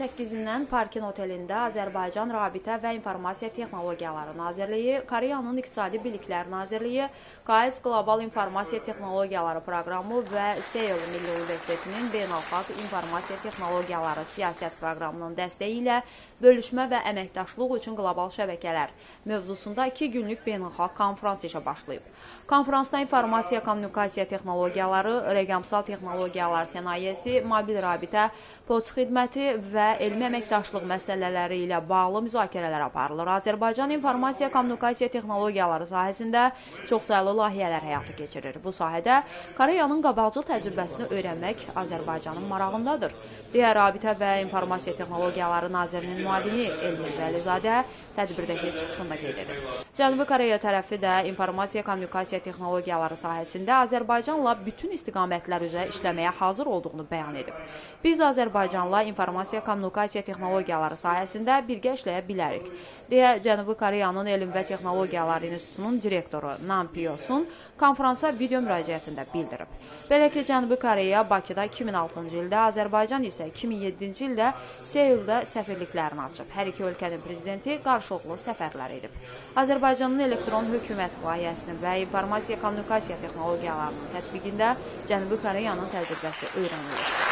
8-dən Parkin otelində Azərbaycan Rabitə və İnformasiya Texnologiyaları Nazirliyi, Koreyanın İqtisadi Biliklər Nazirliyi, KS Qlobal İnformasiya Texnologiyaları Proqramı və Seul Milli Universitetinin Beynəlxalq İnformasiya Texnologiyaları Siyasət Proqramının dəstəyi ilə bölüşmə və əməkdaşlıq üçün qlobal şəbəkələr mövzusunda 2 günlük beynəlxalq konfrans işə başlayıb. Konfransda informasiya kommunikasiya texnologiyaları, rəqəmsal texnologiyalar sənayesi, mobil rabitə, poçt xidməti və elmi əməkdaşlıq məsələləri ilə bağlı müzakirələr aparılır. Azərbaycan informasiya kommunikasiya texnologiyaları sahəsində çoxsaylı layihələr həyata keçirir. Bu sahədə Koreyanın qabaqcıl təcrübəsini öyrənmək Azərbaycanın marağındadır, deyə Rabitə və İnformasiya Texnologiyaları Nazirinin müavini Elmir Vəlizadə tədbirdəki çıxışında qeyd edib. Cənubi Koreya tərəfi də informasiya kommunikasiya texnologiyaları sahəsində Azərbaycanla bütün istiqamətlər üzrə işləməyə hazır olduğunu bəyan edib. Biz Azərbaycanla informasiya kommunikasiya texnologiyaları sahəsində birgə işləyə bilərik, deyə Cənubi Koreyanın Elm və Texnologiyaları İnstitutunun direktoru Nam Pyo-sun konfransa video müraciətində bildirib. Belə ki, Cənubi Koreya Bakıda 2006-cı ildə, Azərbaycan isə 2007-ci ildə Seuldə səfirliklərini açıb. Hər iki ölkənin prezidenti qarşılıqlı səfərlər edib. Azərbaycanın elektron hökumət layihəsinin və informasiya kommunikasiya texnologiyalarının tətbiqində Cənubi Koreyanın təcrübəsi öyrənilir.